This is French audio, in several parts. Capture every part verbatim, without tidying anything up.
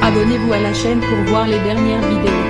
Abonnez-vous à la chaîne pour voir les dernières vidéos.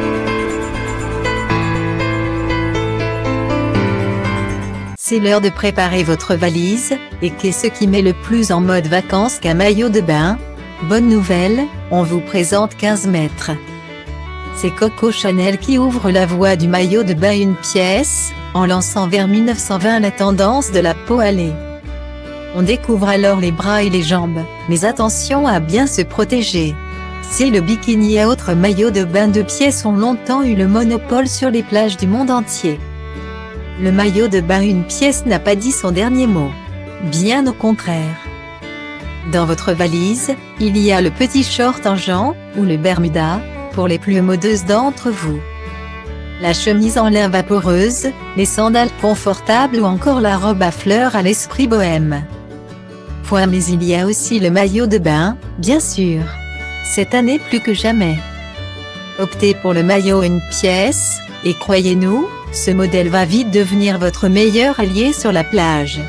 C'est l'heure de préparer votre valise, et qu'est-ce qui met le plus en mode vacances qu'un maillot de bain? Bonne nouvelle, on vous présente quinze mètres. C'est Coco Chanel qui ouvre la voie du maillot de bain une pièce, en lançant vers mille neuf cent vingt la tendance de la peau hâlée. On découvre alors les bras et les jambes, mais attention à bien se protéger. Si le bikini et autres maillots de bain de pièces ont longtemps eu le monopole sur les plages du monde entier, le maillot de bain une pièce n'a pas dit son dernier mot. Bien au contraire. Dans votre valise, il y a le petit short en jean, ou le bermuda, pour les plus modeuses d'entre vous. La chemise en lin vaporeuse, les sandales confortables ou encore la robe à fleurs à l'esprit bohème. Point mais il y a aussi le maillot de bain, bien sûr. Cette année plus que jamais. Optez pour le maillot une pièce, et croyez-nous, ce modèle va vite devenir votre meilleur allié sur la plage.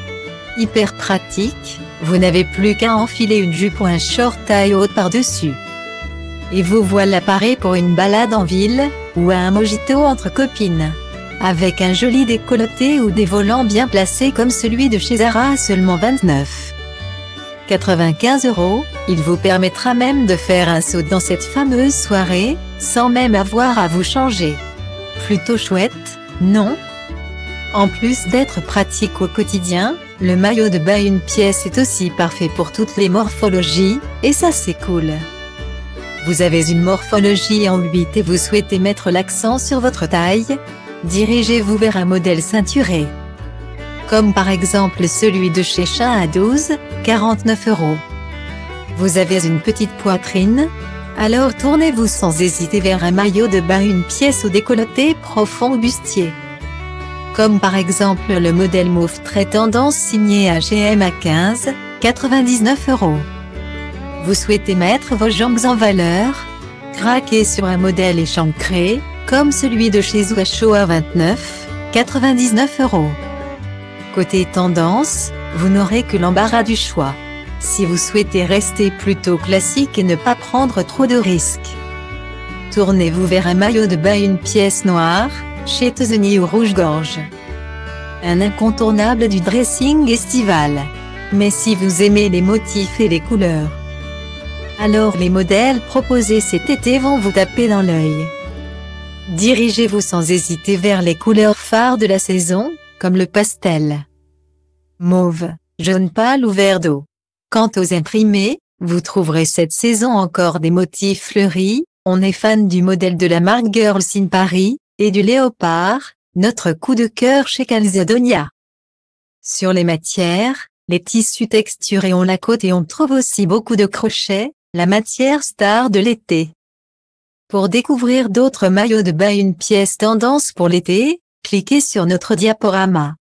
Hyper pratique, vous n'avez plus qu'à enfiler une jupe ou un short taille haute par-dessus. Et vous voilà paré pour une balade en ville, ou à un mojito entre copines. Avec un joli décolleté ou des volants bien placés comme celui de chez Zara à seulement vingt-neuf virgule quatre-vingt-quinze euros, il vous permettra même de faire un saut dans cette fameuse soirée, sans même avoir à vous changer. Plutôt chouette, non? En plus d'être pratique au quotidien, le maillot de bain une pièce est aussi parfait pour toutes les morphologies, et ça c'est cool. Vous avez une morphologie en huit et vous souhaitez mettre l'accent sur votre taille? Dirigez-vous vers un modèle ceinturé. Comme par exemple celui de chez Shein à douze virgule quarante-neuf euros. Vous avez une petite poitrine? Alors tournez-vous sans hésiter vers un maillot de bain une pièce au décolleté profond ou bustier. Comme par exemple le modèle mauve très tendance signé H et M à quinze virgule quatre-vingt-dix-neuf euros. Vous souhaitez mettre vos jambes en valeur? Craquez sur un modèle échancré, comme celui de chez Zouacho à vingt-neuf virgule quatre-vingt-dix-neuf euros. Côté tendance, vous n'aurez que l'embarras du choix. Si vous souhaitez rester plutôt classique et ne pas prendre trop de risques, tournez-vous vers un maillot de bain une pièce noire, chez Tezeni ou rouge-gorge. Un incontournable du dressing estival. Mais si vous aimez les motifs et les couleurs, alors les modèles proposés cet été vont vous taper dans l'œil. Dirigez-vous sans hésiter vers les couleurs phares de la saison, comme le pastel, mauve, jaune pâle ou vert d'eau. Quant aux imprimés, vous trouverez cette saison encore des motifs fleuris. On est fan du modèle de la marque Girls in Paris, et du léopard, notre coup de cœur chez Calzedonia. Sur les matières, les tissus texturés ont la cote et on trouve aussi beaucoup de crochets, la matière star de l'été. Pour découvrir d'autres maillots de bain une pièce tendance pour l'été, cliquez sur notre diaporama.